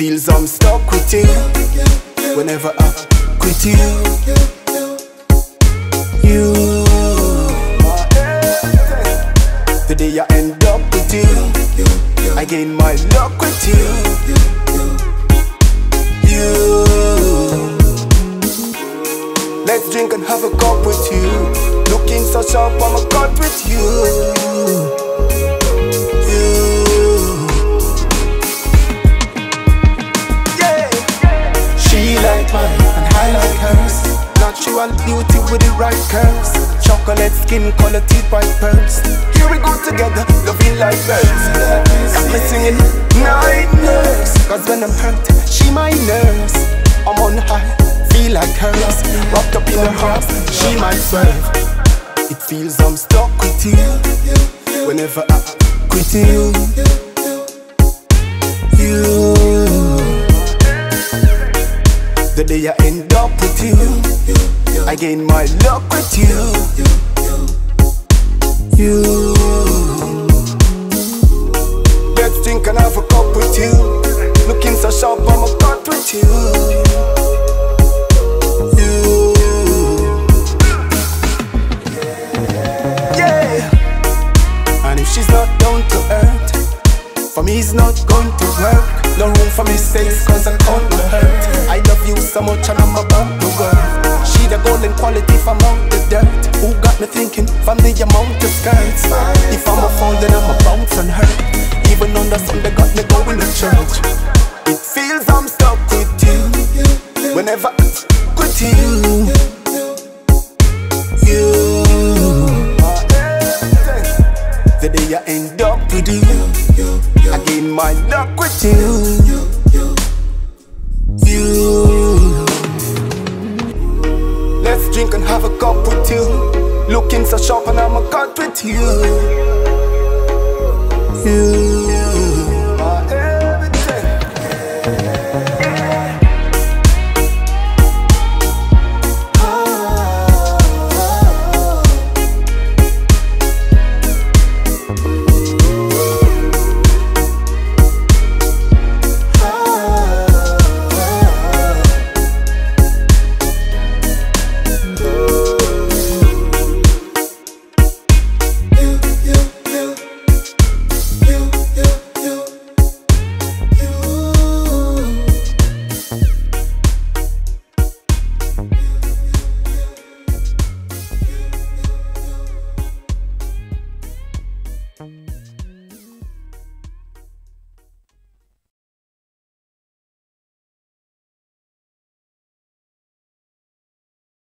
feels I'm stuck with you. Whenever I quit you, the day I end up with you, I gain my luck with you. Let's drink and have a cup with you. Looking so sharp, I'm a cut with you. She like mine and I like hers. Natural beauty with the right curves. Chocolate skin, color teeth, white pearls. Here we go together, loving like birds. Got me singing night nurse. Cause when I'm hurt, she my nurse. I'm on high, feel like hers. Wrapped up in her heart, she might swerve. It feels I'm stuck with you. Whenever I quit you, the day I end up with you, I gain my luck with you. Let's drink and have a cup with you. Looking so sharp, I'm a cut with you. Yeah. And if she's not down to earth, for me it's not going to work. No room for mistakes, cause I can't be hurt. I love you so much and I'm about the world. She the golden quality from out the dirt. Who got me thinking from the amount of skirts? If I'm a fall then I'm a bounce on her. Even on the sun they got me going to church. It feels I'm stuck with you. Whenever I quit you, the day I end up with you, I gain my luck with you. Let's drink and have a cup with you. Looking so sharp and I'm a cut with you.